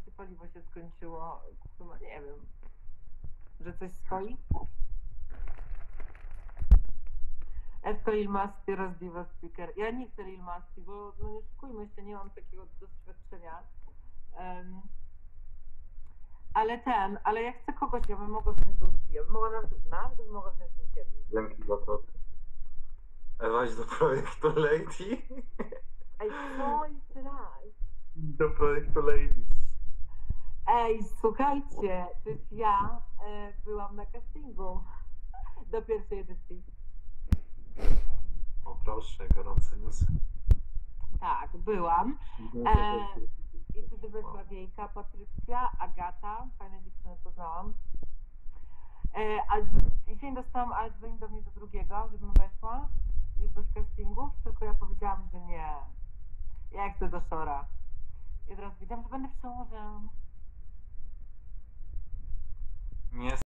ci paliwo się skończyło. Chyba nie wiem. Że coś stoi? Ewko Ilmasti rozdiwa speaker. Ja nie chcę Ilmasti, bo no nie oszukujmy się, nie mam takiego doświadczenia. Ale ja chcę kogoś, ja bym mogła wziąć Lucy, ja bym mogła nawet bym mogła wziąć Sienkiewicz. Dzięki za to. Weź do projektu Lady. Ej, co? Jeszcze raz. Do projektu Lady. Ej, słuchajcie, przecież ja byłam na castingu do pierwszej edycji. O proszę, gorące newsy. Tak, byłam. I wtedy weszła Wiejka, Patrycja, Agata, fajne dziewczyny poznałam. A dzisiaj dostałam, ale dzwoni do mnie do drugiego, żebym weszła, już bez castingów, tylko ja powiedziałam, że nie. Ja chcę do Szora. I teraz wiedziałam, że będę w Szorze.